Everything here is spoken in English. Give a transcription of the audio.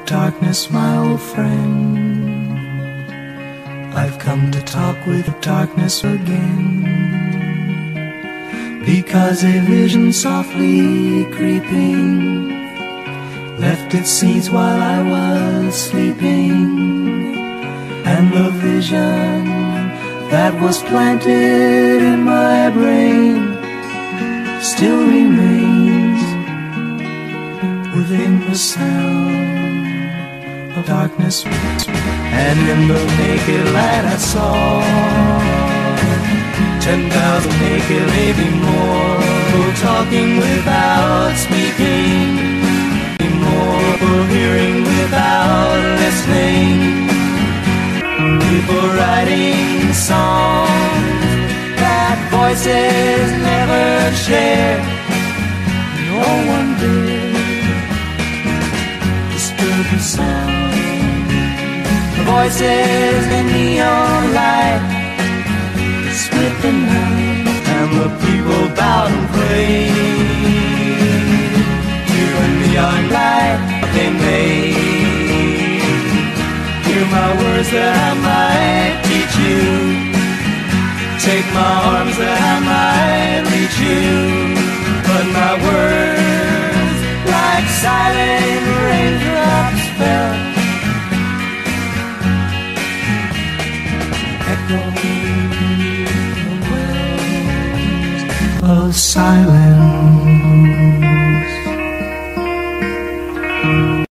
darkness, my old friend. I've come to talk with darkness again, because a vision softly creeping left its seeds while I was sleeping, and the vision that was planted in my brain still remains within the sound of darkness. And in the naked light I saw 10,000 naked, maybe more, talking without speaking, more hearing without listening, people writing songs that voices never share. No one did disturb the sound. The voices in neon light split the night, and the people bowed and prayed to the neon light they made. Hear my words that I might teach you, take my arms that I might reach you, but my words like silent raindrops fell, echoing the wells of silence.